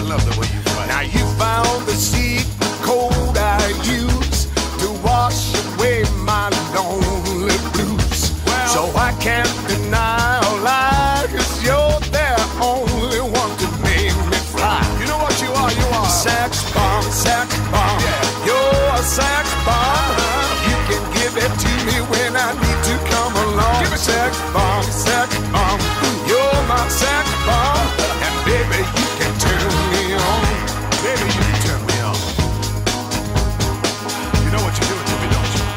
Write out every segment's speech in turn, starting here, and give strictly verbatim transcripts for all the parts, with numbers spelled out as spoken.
love the way you fight. Now you found the secret code I use to wash away my lonely blues. Well, so I can't deny or lie, 'cause you're the only one to make me fly. You know what you are? You are Sex bomb, sex bomb. Yeah. You're a sex bomb. Uh-huh. You can give it to me when I need to come along. Give it sex bomb, sex bomb. You're my sex bomb. And baby, you can turn me on. Baby, you can turn me on. You know what you're doing to me, don't you?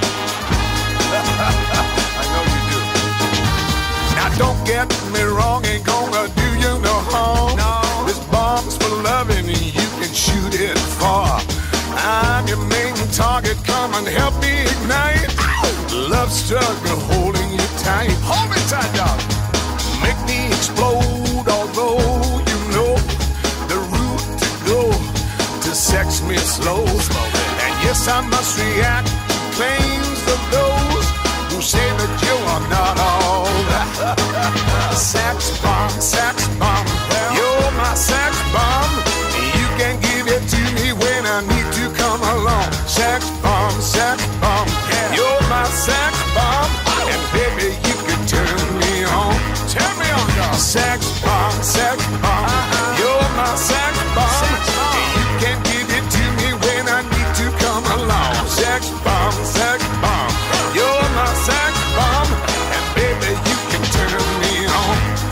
I know you do. Now don't get me wrong, ain't gonna do you no harm. No. This bomb's for loving and you can shoot it far. I'm your main target, come and help me ignite. Love struggle holding you tight. Hold me tight, dog. Make me explode, although you know the route to go to sex me slow. Slow, baby. And yes, I must react to claims of those who say that you are not all that. Sex bomb, sex bomb, you're my sex bomb. You can give it to me when I need to come along. Sex bomb, sex bomb, Yeah. you're my sex bomb. And baby, you can turn me on. Turn me on, dog. Sex bomb, sex bomb, Uh-uh. you're my sex bomb. Sex bomb. You can give it to me when I need to come along. Sex bomb, sex bomb, you're my sex bomb. And baby, you can turn me on.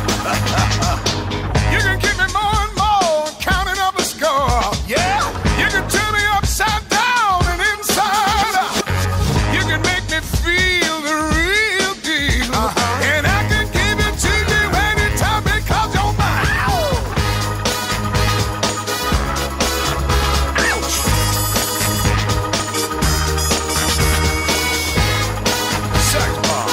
You can give me more and more, counting up the score. Yeah? You can turn me upside down and inside out. You can make me feel the real deal. Uh-huh. And I can give it to you anytime because you're mine. Ouch. Sex bomb.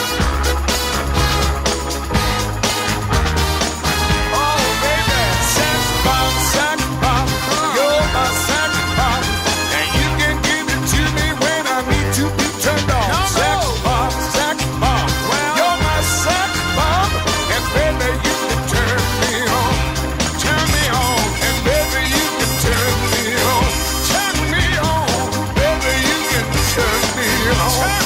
Oh, baby. Sex bomb, sex bomb. You're my sex bomb. And you can give it to me when I need to be turned on. No, no. Sex bomb, sex bomb. Well- You're my sex bomb. And baby, you can turn me on. Turn me on. And baby, you can turn me on. Turn me on. Baby, you can turn me on.